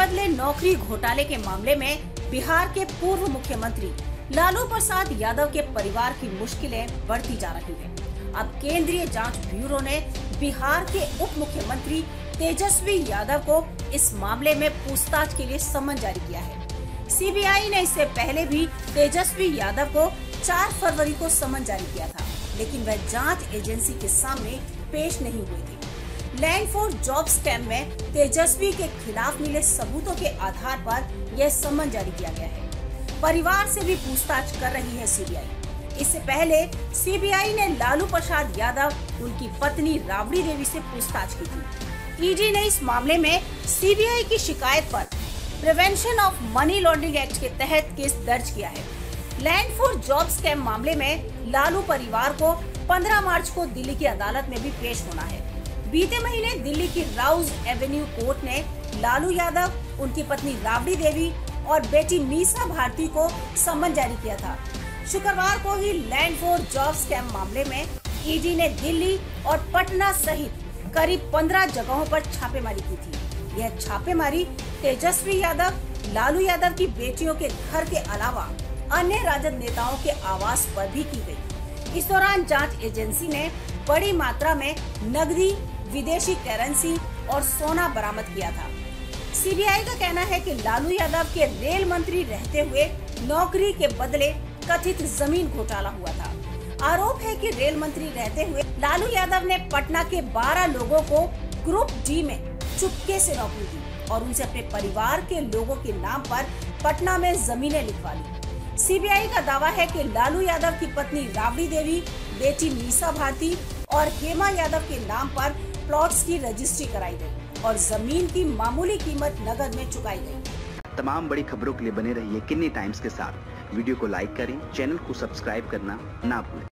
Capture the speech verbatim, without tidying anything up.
बदले नौकरी घोटाले के मामले में बिहार के पूर्व मुख्यमंत्री लालू प्रसाद यादव के परिवार की मुश्किलें बढ़ती जा रही हैं। अब केंद्रीय जांच ब्यूरो ने बिहार के उप मुख्यमंत्री तेजस्वी यादव को इस मामले में पूछताछ के लिए सम्मन जारी किया है। सीबीआई ने इससे पहले भी तेजस्वी यादव को चार फरवरी को सम्मन जारी किया था, लेकिन वह जांच एजेंसी के सामने पेश नहीं हुए थे। लैंड फॉर जॉब स्कैम में तेजस्वी के खिलाफ मिले सबूतों के आधार पर यह सम्मन जारी किया गया है। परिवार से भी पूछताछ कर रही है सीबीआई। इससे पहले सीबीआई ने लालू प्रसाद यादव, उनकी पत्नी राबड़ी देवी से पूछताछ की थी। ईडी ने इस मामले में सीबीआई की शिकायत पर prevention of money laundering act के तहत केस दर्ज किया है। लैंड फॉर जॉब स्कैम मामले में लालू परिवार को पंद्रह मार्च को दिल्ली की अदालत में भी पेश होना है। बीते महीने दिल्ली की राउज एवेन्यू कोर्ट ने लालू यादव, उनकी पत्नी राबड़ी देवी और बेटी मीसा भारती को सम्मन जारी किया था। शुक्रवार को ही लैंड फॉर जॉब स्कैम मामले में ईडी ने दिल्ली और पटना सहित करीब पंद्रह जगहों पर छापेमारी की थी। यह छापेमारी तेजस्वी यादव, लालू यादव की बेटियों के घर के अलावा अन्य राजद नेताओं के आवास पर भी की गई। इस दौरान जांच एजेंसी ने बड़ी मात्रा में नकदी, विदेशी करेंसी और सोना बरामद किया था। सीबीआई का कहना है कि लालू यादव के रेल मंत्री रहते हुए नौकरी के बदले कथित जमीन घोटाला हुआ था। आरोप है कि रेल मंत्री रहते हुए लालू यादव ने पटना के बारह लोगों को ग्रुप डी में चुपके से नौकरी दी और उनसे अपने परिवार के लोगों के नाम पर पटना में जमीनें लिखवा ली। सीबीआई का दावा है कि लालू यादव की पत्नी राबड़ी देवी, बेटी मीसा भारती और हेमा यादव के नाम पर प्लॉट्स की रजिस्ट्री कराई गई और जमीन की मामूली कीमत नकद में चुकाई गई। तमाम बड़ी खबरों के लिए बने रहिए किन्नी टाइम्स के साथ। वीडियो को लाइक करें, चैनल को सब्सक्राइब करना ना भूलें।